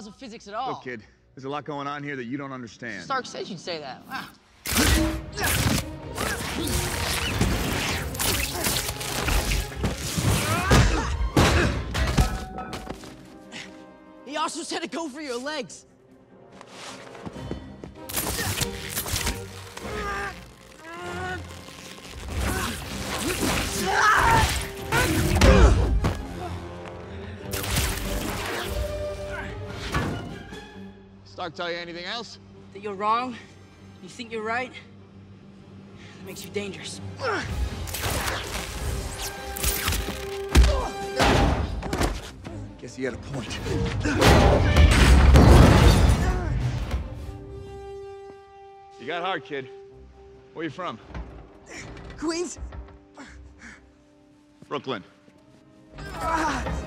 of physics at all. Look, kid, there's a lot going on here that you don't understand. Stark said you'd say that. Wow. He also said to go for your legs. Stark tell you anything else? That you're wrong, you think you're right, that makes you dangerous. Guess he had a point. You got hard, kid. Where you from? Queens? Brooklyn. Ah!